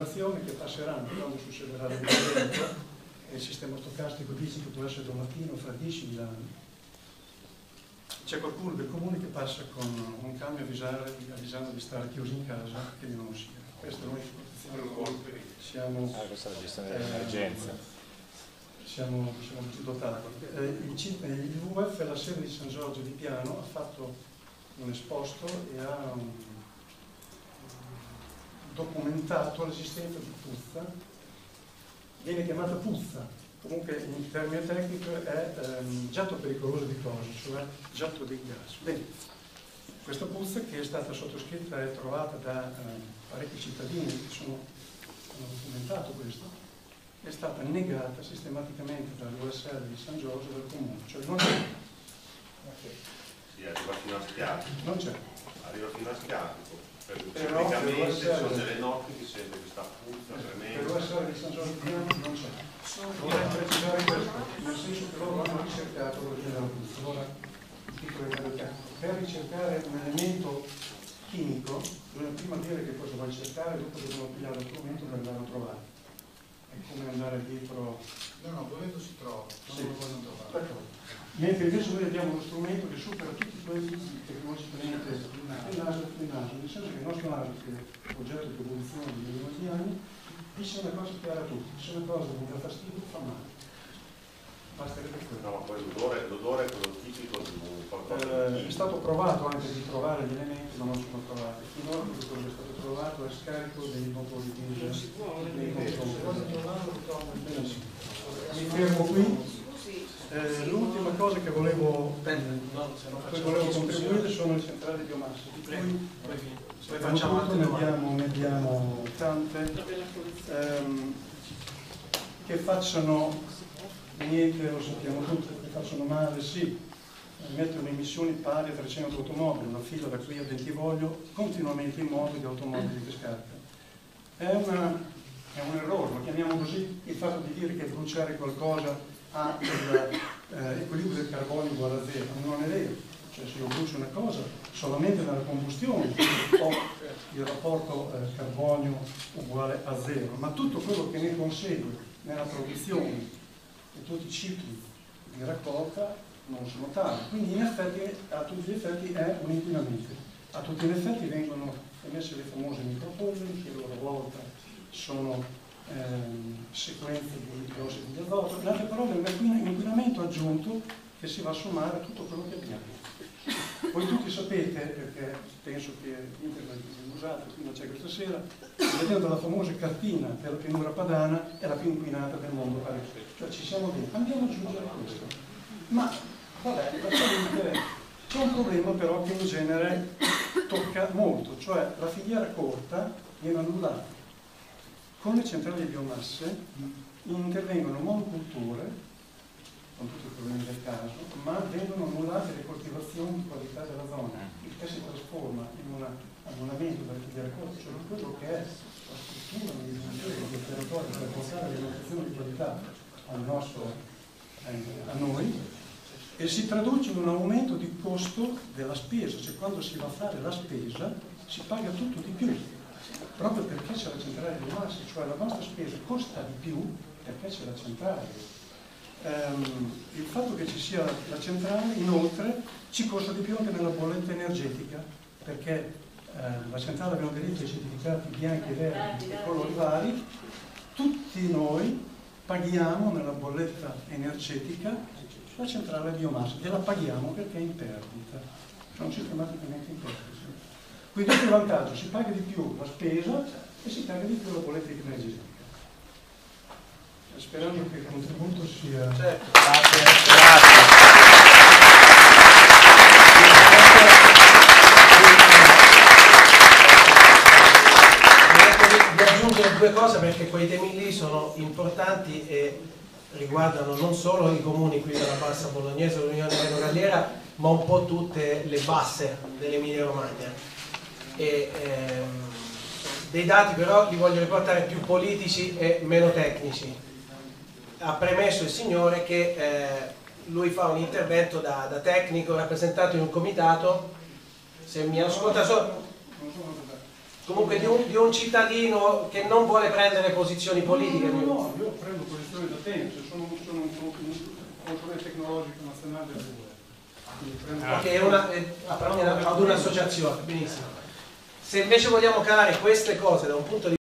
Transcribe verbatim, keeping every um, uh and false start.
che passeranno quando succederà l'evento e il sistema stocastico dice che può essere domattina fra diecimila anni. C'è qualcuno del comune che passa con un camion avvisare, avvisando di stare chiusi in casa e di non uscire. Questa è l'unica protezione. Siamo, ah, questa è la gestione dell'emergenza. Eh, siamo, siamo più dotati. Eh, il, il W W F, la sede di San Giorgio di Piano, ha fatto un esposto e ha um, documentato l'esistenza di puzza. Viene chiamata puzza, comunque in termine tecnico è um, giatto pericoloso di cose, cioè giatto dei gas. Bene, questa puzza, che è stata sottoscritta e trovata da uh, parecchi cittadini che sono, hanno documentato questo, è stata negata sistematicamente dall'U S L di San Giorgio del comune, cioè non c'è. Sì, arriva fino a Schiaffo. Non c'è. Arriva fino a Schiaffo. Però praticamente sono delle notti che sente questa puzza tremenda. Per l'U S L di San Giorgio di Piano non c'è. Vorrei precisare questo, nel senso che loro hanno ricercato l'origine della puzza. Allora, il titolo è tecnico. Per ricercare un elemento chimico, bisogna prima dire che cosa vuoi cercare, dopo dobbiamo pigliare lo strumento per andarlo a trovare. È come andare dietro. No, no, volendo si trova, non sì. lo vogliono trovare. D'accordo. Mentre invece noi abbiamo uno strumento che supera tutti questi tecnologicamente il naso e il naso, nel senso che il nostro naso, che è oggetto di evoluzione di milioni di anni, dice una cosa chiara a tutti, se una cosa mi dà fastidio fa male. Basterebbe quello. No, ma poi l'odore è quello tipico di un qualcosa di eh, È stato provato anche di trovare gli elementi, ma non sono trovati. Finora tutto quello che è stato trovato è scarico dei motori diesel. Non si può, mi fermo qui. Eh, L'ultima cosa che volevo, cui volevo contribuire sono le centrali di biomassa, di cui poi facciamo ne abbiamo, ne abbiamo tante ehm, che facciano niente, lo sappiamo tutti, che facciano male, sì, mettono emissioni pari a trecento automobili, una fila da qui a Bentivoglio, continuamente in moto di automobili che scaricano. È, una, è un errore, lo chiamiamo così, il fatto di dire che bruciare qualcosa ha l'equilibrio eh, del carbonio uguale a zero, non è vero. Cioè, se io brucio una cosa solamente nella combustione ho il rapporto eh, carbonio uguale a zero, ma tutto quello che ne consegue nella produzione e tutti i cicli di raccolta non sono tali. Quindi in effetti a tutti gli effetti è un inquinamento. A tutti gli effetti vengono emesse le famose micropolveri che a loro volta sono Ehm, sequenze di ossidi di azoto, in altre parole è un inquinamento aggiunto che si va a sommare a tutto quello che abbiamo. Voi tutti sapete, perché penso che internet l'abbiamo usato, qui non c'è questa sera, vedendo la famosa cartina della pianura padana è la più inquinata del mondo, cioè ci siamo detti, andiamo ad aggiungere questo. Ma vabbè, c'è un problema però che in genere tocca molto, cioè la filiera corta viene annullata. Con le centrali di biomasse intervengono monoculture, con tutti i problemi del caso, ma vengono annullate le coltivazioni di qualità della zona, il che si trasforma in un abbonamento della filiera corta, cioè quello che è la struttura di gestione del territorio per portare l'alimentazione di qualità al nostro, eh, a noi, e si traduce in un aumento di costo della spesa, cioè quando si va a fare la spesa si paga tutto di più. Proprio perché c'è la centrale di biomasse, cioè la nostra spesa costa di più perché c'è la centrale. Um, il fatto che ci sia la centrale inoltre ci costa di più anche nella bolletta energetica, perché eh, la centrale abbiamo diritto ai certificati bianchi e verdi e colori vari, tutti noi paghiamo nella bolletta energetica la centrale di biomasse e la paghiamo perché è in perdita, sono sistematicamente in perdita. Quindi il vantaggio, si paga di più la spesa e si paga di più la bolletta energetica. Sperando che il contributo sia... Certo. Grazie. Grazie. Vi aggiungere due cose perché quei temi lì sono importanti e riguardano non solo i comuni qui della Bassa Bolognese, l'Unione Reggio Galliera, ma un po' tutte le basse dell'Emilia Romagna. E, ehm, dei dati però li voglio riportare più politici e meno tecnici. Ha premesso il signore che eh, lui fa un intervento da, da tecnico rappresentato in un comitato, se mi ascolta solo comunque di un, di un cittadino che non vuole prendere posizioni politiche. No, no, no, io prendo posizioni da tempo, sono, sono un, un consulente tecnologico nazionale del Google. Che è una, è, appartiene ad un'associazione, benissimo. Se invece vogliamo calare queste cose da un punto di